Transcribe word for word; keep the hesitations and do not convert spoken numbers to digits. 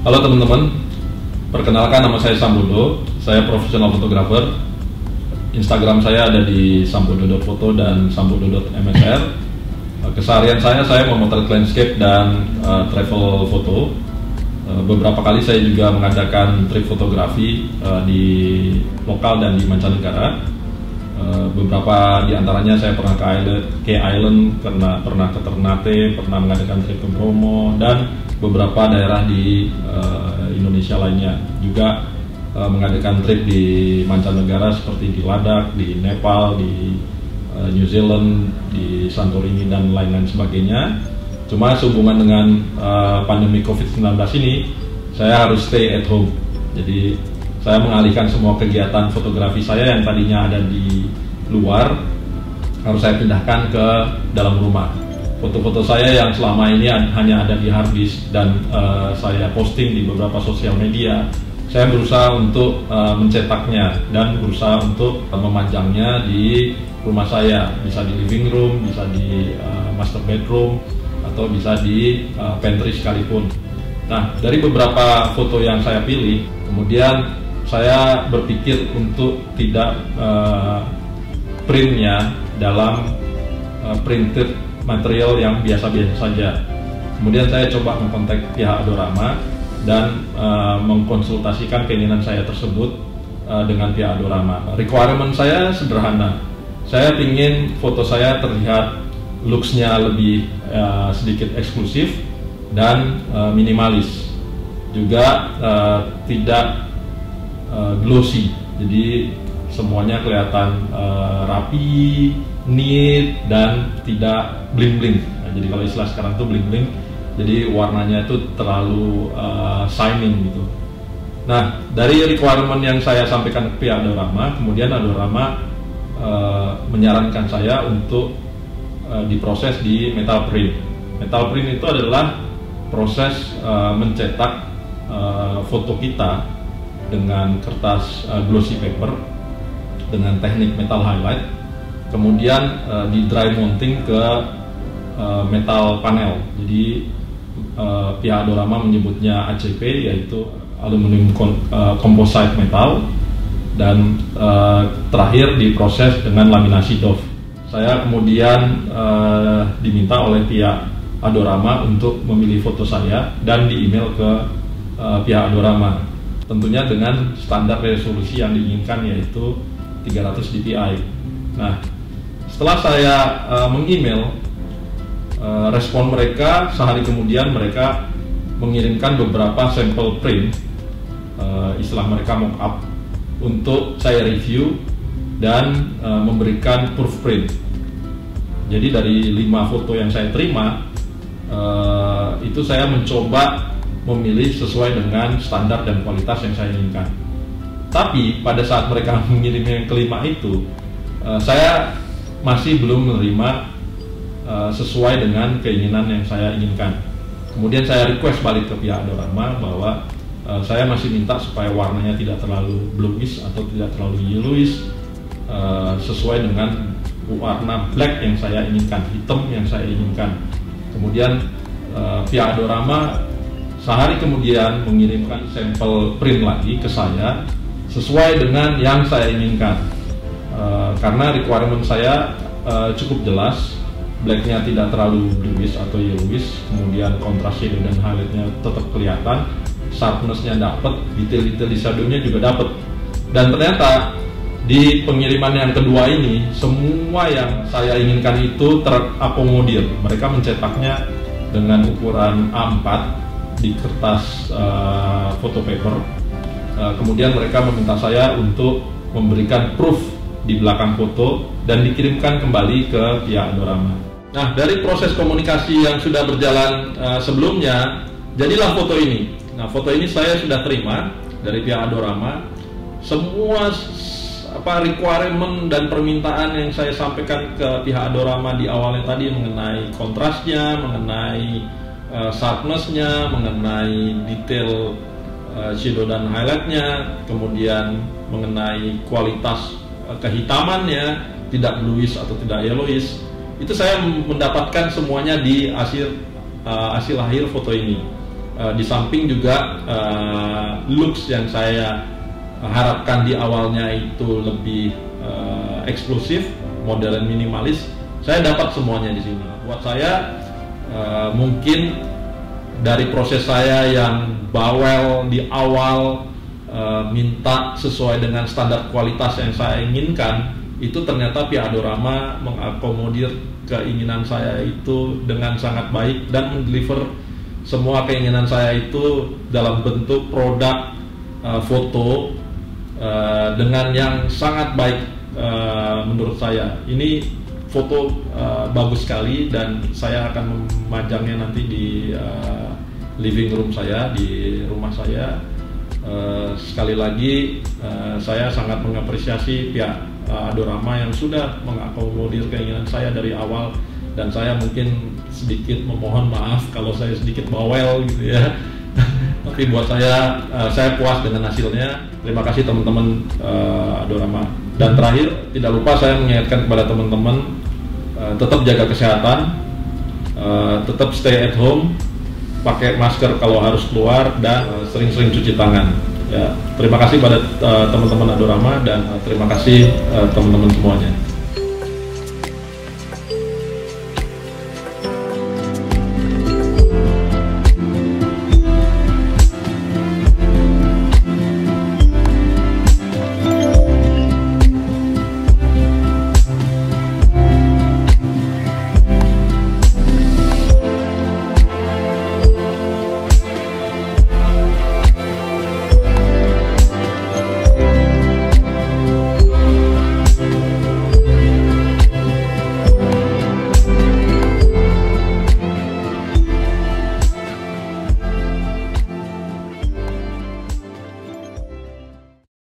Halo teman-teman, perkenalkan nama saya Sambodo, saya profesional fotografer. Instagram saya ada di sambodo dot foto dan sambodo dot m s r. Keseharian saya, saya memotret landscape dan uh, travel foto. Uh, beberapa kali saya juga mengadakan trip fotografi uh, di lokal dan di mancanegara. Uh, beberapa di antaranya saya pernah ke Island, ke Island karena pernah ke Ternate, pernah mengadakan trip ke Bromo, dan beberapa daerah di uh, Indonesia lainnya. Juga uh, mengadakan trip di mancanegara seperti di Ladakh, di Nepal, di uh, New Zealand, di Santorini dan lain-lain sebagainya. Cuma sehubungan dengan uh, pandemi covid sembilan belas ini, saya harus stay at home. Jadi saya mengalihkan semua kegiatan fotografi saya yang tadinya ada di luar, harus saya pindahkan ke dalam rumah. Foto-foto saya yang selama ini hanya ada di hard disk dan uh, saya posting di beberapa sosial media, saya berusaha untuk uh, mencetaknya dan berusaha untuk uh, memanjangnya di rumah saya. Bisa di living room, bisa di uh, master bedroom, atau bisa di uh, pantry sekalipun. Nah, dari beberapa foto yang saya pilih, kemudian saya berpikir untuk tidak uh, printnya dalam uh, printed material yang biasa-biasa saja. Kemudian saya coba mengkontak pihak Adorama dan uh, mengkonsultasikan keinginan saya tersebut uh, dengan pihak Adorama. Requirement saya sederhana. Saya ingin foto saya terlihat looks-nya lebih uh, sedikit eksklusif dan uh, minimalis. Juga uh, tidak uh, glossy. Jadi semuanya kelihatan uh, rapi, neat, dan tidak bling-bling. Nah, jadi kalau istilah sekarang itu bling-bling, jadi warnanya itu terlalu uh, shining gitu. Nah, dari requirement yang saya sampaikan ke pihak Adorama, kemudian Adorama uh, menyarankan saya untuk uh, diproses di metal print. Metal print itu adalah proses uh, mencetak uh, foto kita dengan kertas uh, glossy paper dengan teknik metal highlight, kemudian uh, di dry mounting ke uh, metal panel. Jadi uh, pihak Adorama menyebutnya A C P, yaitu aluminium uh, composite metal, dan uh, terakhir diproses dengan laminasi doff. Saya kemudian uh, diminta oleh pihak Adorama untuk memilih foto saya dan di email ke uh, pihak Adorama, tentunya dengan standar resolusi yang diinginkan, yaitu tiga ratus D P I. Nah, setelah saya uh, meng-email, uh, respon mereka sehari kemudian mereka mengirimkan beberapa sampel print, uh, istilah mereka mock-up, untuk saya review dan uh, memberikan proof print. Jadi dari lima foto yang saya terima, uh, itu saya mencoba memilih sesuai dengan standar dan kualitas yang saya inginkan. Tapi pada saat mereka mengirim yang kelima itu, uh, saya masih belum menerima uh, sesuai dengan keinginan yang saya inginkan. Kemudian saya request balik ke pihak Adorama bahwa uh, saya masih minta supaya warnanya tidak terlalu bluish atau tidak terlalu yellowish, uh, sesuai dengan warna black yang saya inginkan, hitam yang saya inginkan. Kemudian uh, pihak Adorama sehari kemudian mengirimkan sampel print lagi ke saya sesuai dengan yang saya inginkan. Uh, karena requirement saya uh, cukup jelas, blacknya tidak terlalu bluish atau yellowish, kemudian kontras shadow dan highlightnya tetap kelihatan, sharpnessnya dapat, detail-detail di shadownya juga dapat. Dan ternyata di pengiriman yang kedua ini, semua yang saya inginkan itu terakomodir. Mereka mencetaknya dengan ukuran A empat di kertas uh, photo paper. Uh, kemudian mereka meminta saya untuk memberikan proof di belakang foto dan dikirimkan kembali ke pihak Adorama. Nah, dari proses komunikasi yang sudah berjalan uh, sebelumnya, jadilah foto ini. Nah, foto ini saya sudah terima dari pihak Adorama. Semua apa requirement dan permintaan yang saya sampaikan ke pihak Adorama di awalnya tadi mengenai kontrasnya, mengenai uh, sharpness-nya, mengenai detail uh, shadow dan highlight-nya, kemudian mengenai kualitas uh, kehitamannya, tidak bluish atau tidak yellowish, itu saya mendapatkan semuanya di hasil uh, hasil akhir foto ini. uh, di samping juga uh, looks yang saya harapkan di awalnya itu lebih uh, eksklusif, modern, minimalis, saya dapat semuanya di sini. Buat saya uh, mungkin dari proses saya yang bawel di awal, uh, minta sesuai dengan standar kualitas yang saya inginkan, itu ternyata pihak Adorama mengakomodir keinginan saya itu dengan sangat baik dan mendeliver semua keinginan saya itu dalam bentuk produk uh, foto uh, dengan yang sangat baik uh, menurut saya. Ini foto uh, bagus sekali dan saya akan memajangnya nanti di uh, living room saya, di rumah saya. Uh, sekali lagi uh, saya sangat mengapresiasi pihak uh, Adorama yang sudah mengakomodir keinginan saya dari awal, dan saya mungkin sedikit memohon maaf kalau saya sedikit bawel gitu ya. Tapi buat saya, uh, saya puas dengan hasilnya. Terima kasih teman-teman uh, Adorama. Dan terakhir, tidak lupa saya mengingatkan kepada teman-teman uh, tetap jaga kesehatan, uh, tetap stay at home, pakai masker kalau harus keluar, dan uh, sering-sering cuci tangan. Ya, terima kasih pada uh, teman-teman Adorama, dan uh, terima kasih uh, teman-teman semuanya.